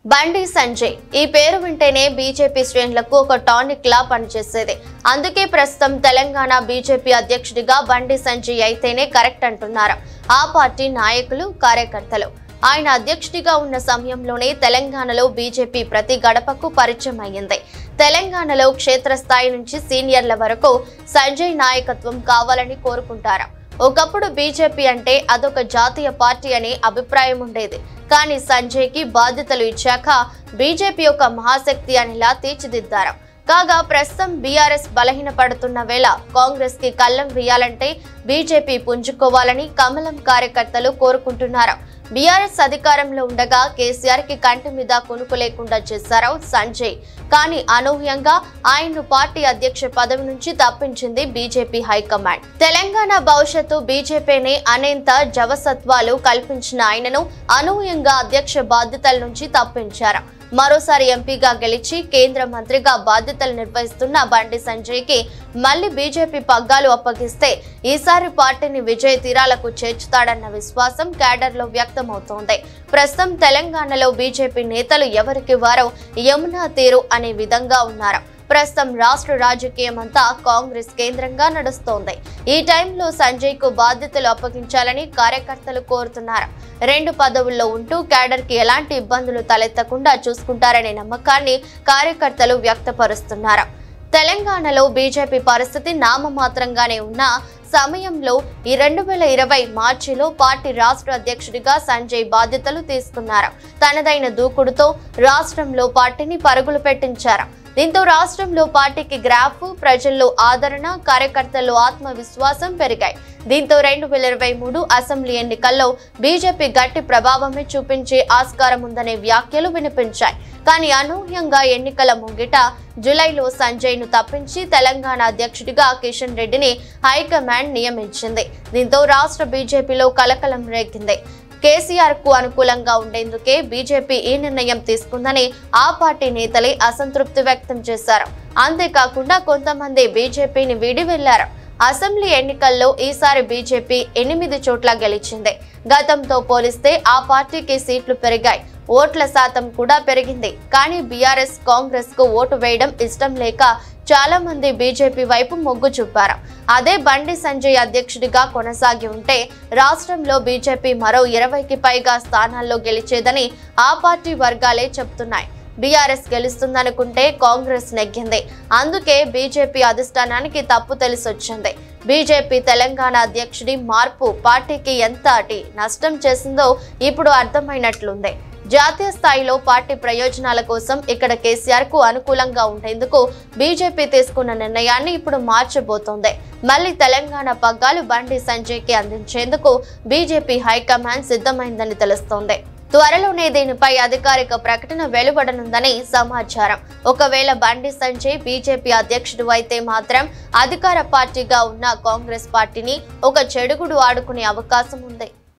బండి సంజయ్ ఈ పేరు వింటేనే బీజేపీ శ్రేణులకు ఒక టానిక్ లా పనిచేసేది. అందుకే ప్రస్తుతం తెలంగాణ బీజేపీ అధ్యక్షుడిగా బండి సంజయ్ అయితేనే కరెక్ట్ అంటున్నారు ఆ పార్టీ నాయకులు, కార్యకర్తలు. ఆయన అధ్యక్షుడిగా ఉన్న సమయంలోనే తెలంగాణలో బీజేపీ ప్రతి గడపకు పరిచయం అయ్యింది. తెలంగాణలో క్షేత్రస్థాయి నుంచి సీనియర్ల వరకు సంజయ్ నాయకత్వం కావాలని కోరుకుంటారు. ఒకప్పుడు బీజేపీ అంటే అదొక జాతీయ పార్టీ అనే అభిప్రాయం ఉండేది. కానీ సంజయ్ కి బాధ్యతలు ఇచ్చాక బీజేపీ ఒక మహాశక్తి అనేలా తీర్చిదిద్దారు. కాగా ప్రస్తుతం బీఆర్ఎస్ బలహీనపడుతున్న వేళ కాంగ్రెస్ కి కళ్ళం వేయాలంటే బీజేపీ పుంజుకోవాలని కమలం కార్యకర్తలు కోరుకుంటున్నారు. బీఆర్ఎస్ అధికారంలో ఉండగా కేసీఆర్ కి కంటి మీద కొనుకు లేకుండా చేశారు సంజయ్. కానీ అనూహ్యంగా ఆయన్ను పార్టీ అధ్యక్ష పదవి నుంచి తప్పించింది బీజేపీ హైకమాండ్. తెలంగాణ భవిష్యత్తు బీజేపీని అనేంత జవసత్వాలు కల్పించిన ఆయనను అనూహ్యంగా అధ్యక్ష బాధ్యతల నుంచి తప్పించారు. మరోసారి ఎంపీగా గెలిచి కేంద్ర మంత్రిగా బాధ్యతలు నిర్వహిస్తున్న బండి సంజయ్ కి మళ్లీ బీజేపీ పగ్గాలు అప్పగిస్తే ఈసారి పార్టీని విజయ తీరాలకు చేర్చుతాడన్న విశ్వాసం క్యాడర్ లో వ్యక్తమవుతోంది. ప్రస్తుతం తెలంగాణలో బీజేపీ నేతలు ఎవరికి వారో యమునా తీరు అనే విధంగా ఉన్నారు. ప్రస్తుతం రాష్ట్ర రాజకీయం అంతా కాంగ్రెస్ కేంద్రంగా నడుస్తోంది. ఈ టైంలో సంజయ్ కు బాధ్యతలు అప్పగించాలని కార్యకర్తలు కోరుతున్నారు. 2 పదవుల్లో ఉంటూ క్యాడర్ కి ఎలాంటి ఇబ్బందులు తలెత్తకుండా చూసుకుంటారనే నమ్మకాన్ని కార్యకర్తలు వ్యక్తపరుస్తున్నారు. తెలంగాణలో బీజేపీ పరిస్థితి నామమాత్రంగానే ఉన్న సమయంలో ఈ 2020 మార్చిలో పార్టీ రాష్ట్ర అధ్యక్షుడిగా సంజయ్ బాధ్యతలు తీసుకున్నారు. తనదైన దూకుడుతో రాష్ట్రంలో పార్టీని పరుగులు పెట్టించారు. దీంతో రాష్ట్రంలో పార్టీకి గ్రాఫ్, ప్రజల్లో ఆదరణ, కార్యకర్తల్లో ఆత్మవిశ్వాసం పెరిగాయి. దీంతో 2023 అసెంబ్లీ ఎన్నికల్లో బీజేపీ గట్టి ప్రభావమే చూపించే ఆస్కారం ఉందనే వ్యాఖ్యలు వినిపించాయి. కానీ అనూహ్యంగా ఎన్నికల ముంగిట జూలైలో సంజయ్ ను తప్పించి తెలంగాణ అధ్యక్షుడిగా కిషన్ రెడ్డిని హైకమాండ్ నియమించింది. దీంతో రాష్ట్ర బీజేపీలో కలకలం రేగింది. కేసీఆర్ కు అనుకూలంగా ఉండేందుకే బీజేపీ ఈ నిర్ణయం తీసుకుందని ఆ పార్టీ నేతలే అసంతృప్తి వ్యక్తం చేశారు. అంతేకాకుండా కొంతమంది బీజేపీని వీడి వెళ్లారు. అసెంబ్లీ ఎన్నికల్లో ఈసారి బీజేపీ 8 చోట్ల గెలిచింది. గతంతో పోలిస్తే ఆ పార్టీకి సీట్లు పెరిగాయి, ఓట్ల శాతం కూడా పెరిగింది. కానీ బీఆర్ఎస్, కాంగ్రెస్ కు ఓటు వేయడం ఇష్టం లేక చాలా మంది బీజేపీ వైపు మొగ్గు చూపారు. అదే బండి సంజయ్ అధ్యక్షుడిగా కొనసాగి ఉంటే రాష్ట్రంలో బీజేపీ మరో 20కి పైగా స్థానాల్లో గెలిచేదని ఆ పార్టీ వర్గాలే చెబుతున్నాయి. బీఆర్ఎస్ గెలుస్తుందనుకుంటే కాంగ్రెస్ నెగ్గింది. అందుకే బీజేపీ అధిష్టానానికి తప్పు తెలిసొచ్చింది. బీజేపీ తెలంగాణ అధ్యక్షుడి మార్పు పార్టీకి ఎంతటి నష్టం చేసిందో ఇప్పుడు అర్థమైనట్లుంది. జాతీయ స్థాయిలో పార్టీ ప్రయోజనాల కోసం ఇక్కడ కేసీఆర్ కు అనుకూలంగా ఉండేందుకు బీజేపీ తీసుకున్న నిర్ణయాన్ని ఇప్పుడు మార్చబోతోంది. మళ్లీ తెలంగాణ పగ్గాలు బండి సంజయ్ కి అందించేందుకు బీజేపీ హైకమాండ్ సిద్ధమైందని తెలుస్తోంది. త్వరలోనే దీనిపై అధికారిక ప్రకటన వెలువడనుందని సమాచారం. ఒకవేళ బండి సంజయ్ బీజేపీ అధ్యక్షుడు అయితే మాత్రం అధికార పార్టీగా ఉన్న కాంగ్రెస్ పార్టీని ఒక చెడుగుడు ఆడుకునే అవకాశం ఉంది.